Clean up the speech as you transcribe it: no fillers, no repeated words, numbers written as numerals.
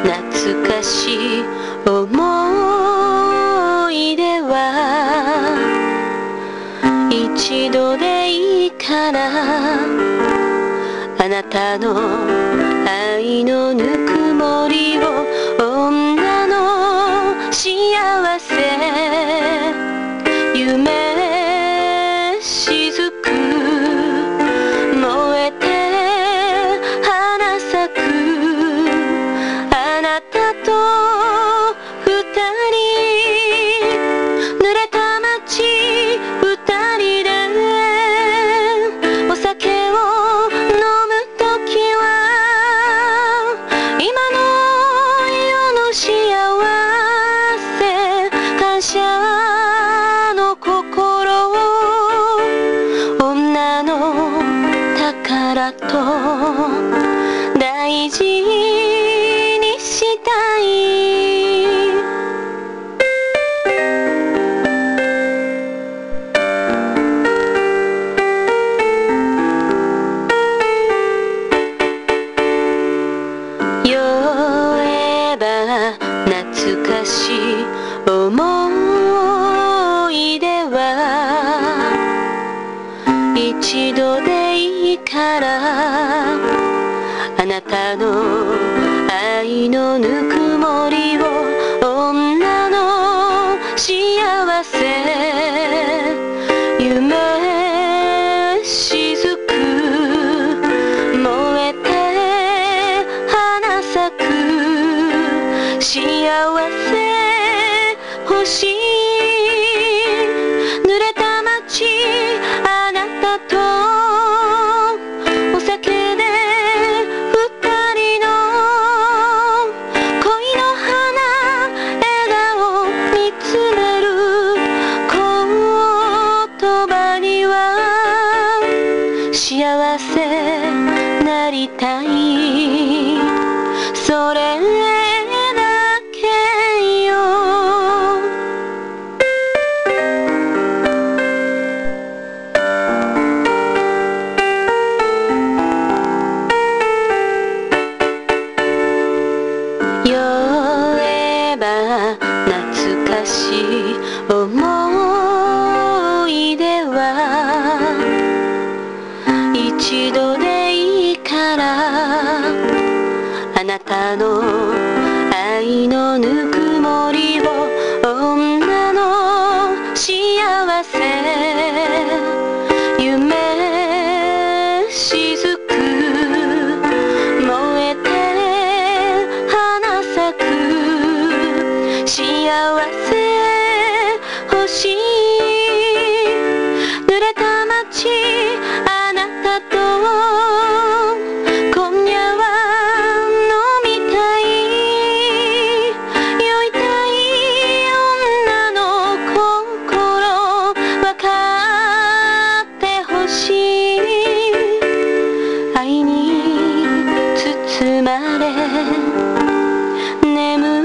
懐かしい思い出は一度でいいからあなたの愛のぬくもりを女の幸せ夢しずく燃えて花咲くあなたと二人濡れた街二人でお酒を飲むときは今の世の幸せ感謝の心を女の宝と大事にしたい酔えば懐かしい思い出は一度でいいからあなたの愛のぬくもりを女の幸せ夢しずく燃えて花咲く幸せ欲しい濡れた街あなたとお酒で二人の恋の花笑顔見つめる言葉には幸せなりたいそれだけよ酔えば懐かしい思い出は一度でいいからあなたの愛のぬくもりを女の幸せ夢しずく燃えて花咲く幸せ欲しい濡れた街あなたと今夜は飲みたい酔いたい女の心分かってほしい愛に包まれ眠